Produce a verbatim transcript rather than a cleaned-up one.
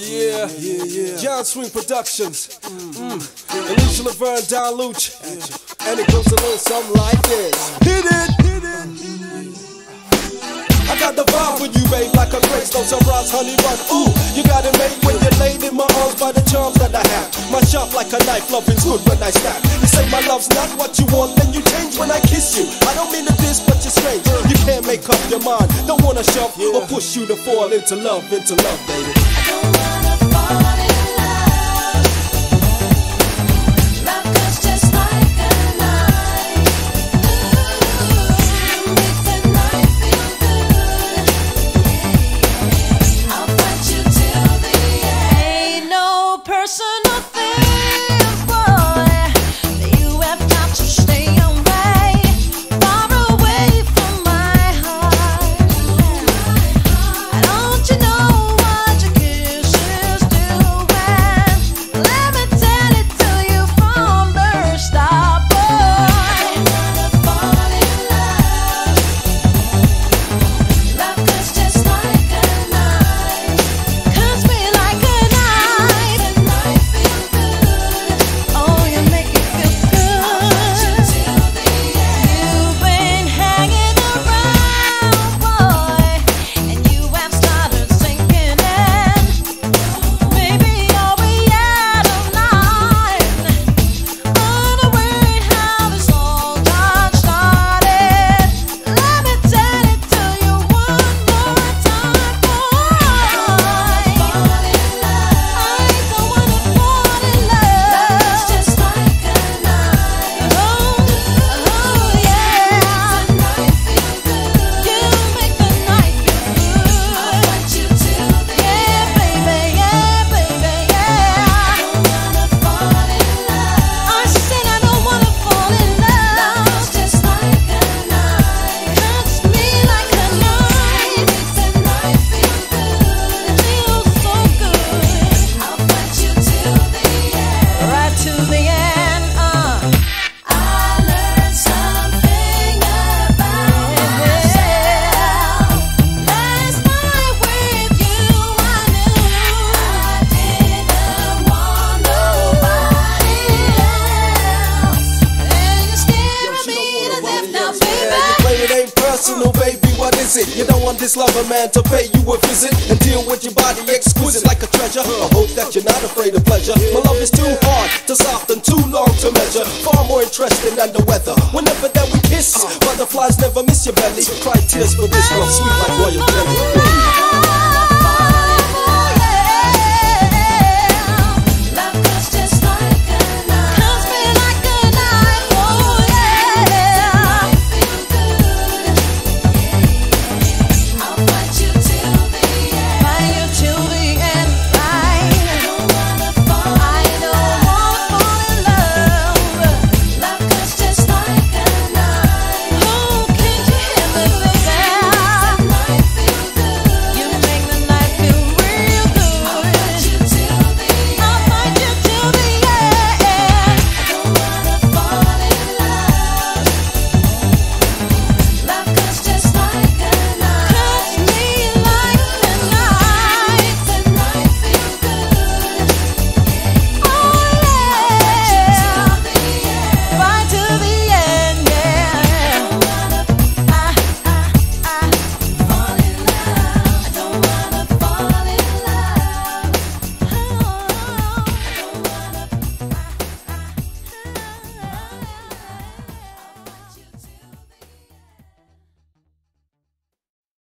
yeah, yeah, yeah. John Swing Productions. Mm. Elisha, Verne, Don Luch. And it goes a little something like this. Hit it, hit it, hit it. I got the vibe with you, babe, like a grace, no sunrise, honey run. Ooh, you got it made when you're laid in my arms by the charms that I have. My sharp like a knife, loving's good when I snap. You say my love's not what you want, then you change when I kiss you. I don't mean to diss, but you're strange. You can't make up your mind, don't wanna shove yeah. or push you to fall into love, into love, baby. I don't wanna fall in love. Love goes just like a knife. Ooh, make the night feel good. I'll fight you till the end. Ain't no personal thing, boy. You have got to stay away, far away from my heart. Don't you know what your kisses do? And let me tell it to you from the start, boy. I wanna fall in love. Love goes just like a knife. Cuts me like a knife. The knife feel good. Oh, you make it feel good. I'll fight you till the end. You've been hanging around, boy, and you have started sinking in. Maybe you're way out of line, unaware how this all got started. Let me tell it to you one more time, boy. I don't wanna fall in love. I don't wanna fall in love. Love is just like a knife. Oh, oh yeah. The night feel good. You make the night feel good. I'll fight you till the end, baby. Yeah, baby, yeah. I don't wanna fall in love. I said I don't wanna fall in love. Love is just like a knife. Cuts me like a knife. Makes the night feel good. Feels so good. I'll fight you till the end. Right to the end, uh. I learned something about myself. Last night with you, I knew I didn't want nobody else. And you stare at me as if now, Yeah, you baby. claim it ain't personal, baby, what is it? You don't want this lover man to pay you a visit and deal with your body exquisite like a treasure. I hope that you're not afraid of pleasure. My love is too hard to soften, too long to measure. Far more interesting than the weather. Whenever that we kiss, butterflies never miss your belly. Cry tears for this love, sweet like royal jelly.